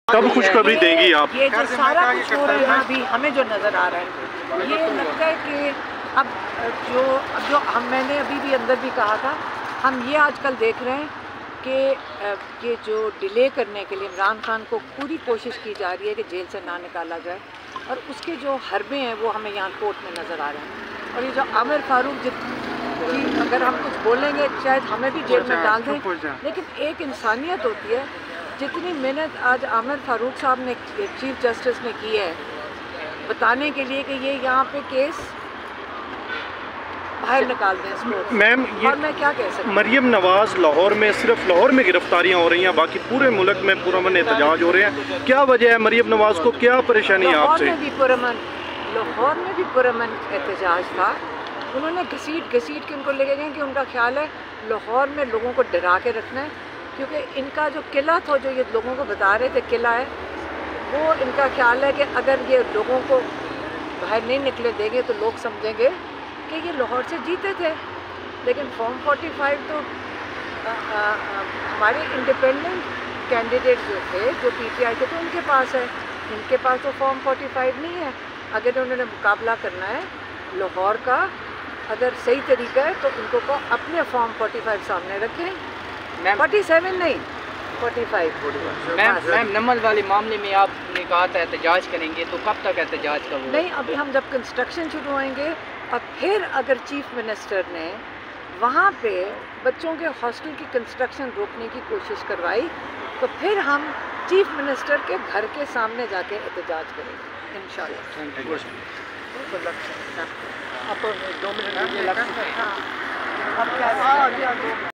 कब खुशखबरी देंगी आप? ये जो सारा कुछ हो रहा है अभी हमें जो नज़र आ रहा है, ये लगता है कि अब जो मैंने अभी भी अंदर भी कहा था, हम ये आजकल देख रहे हैं कि ये जो डिले करने के लिए इमरान खान को पूरी कोशिश की जा रही है कि जेल से ना निकाला जाए, और उसके जो हरबे हैं वो हमें यहाँ कोर्ट में नज़र आ रहे हैं। और ये जो आमिर फारूक जी, अगर हम कुछ बोलेंगे शायद हमें भी जेल में डाल दें, लेकिन एक इंसानियत होती है। जितनी मेहनत आज आमिर फारूक साहब ने, चीफ जस्टिस ने की है बताने के लिए कि ये यहाँ पे केस बाहर निकाल दें इसको, मैम और मैं क्या कह सकती हूँ। मरियम नवाज़ लाहौर में, सिर्फ लाहौर में गिरफ्तारियाँ हो रही हैं, बाकी पूरे मुल्क में पुरअमन एहतजाज हो रहे हैं, क्या वजह है? मरियम नवाज़ को क्या परेशानी है आपसे? लाहौर में भी पुरअमन एहतजाज था। उन्होंने घसीट के उनको लेके गए कि उनका ख्याल है लाहौर में लोगों को डरा के रखना है, क्योंकि इनका जो किला था, जो ये लोगों को बता रहे थे किला है, वो इनका ख्याल है कि अगर ये लोगों को बाहर नहीं निकले देंगे तो लोग समझेंगे कि ये लाहौर से जीते थे। लेकिन फॉर्म 45 तो हमारे इंडिपेंडेंट कैंडिडेट जो थे, जो पीटीआई के, तो उनके पास है। इनके पास तो फॉर्म 45 नहीं है। अगर उन्होंने मुकाबला करना है लाहौर का, अगर सही तरीका है तो उनको को अपने फॉर्म 45 सामने रखें, 47 नहीं 45। मैम नमल वाले मामले में आपने कहा था एहतजाज करेंगे, तो कब तक एहतजाज का वो? नहीं, अभी हम जब कंस्ट्रक्शन शुरू होएंगे और फिर अगर चीफ मिनिस्टर ने वहाँ पे बच्चों के हॉस्टल की कंस्ट्रक्शन रोकने की कोशिश करवाई, तो फिर हम चीफ मिनिस्टर के घर के सामने जाके एहतजाज करेंगे इंशाल्लाह। अब 2 मिनट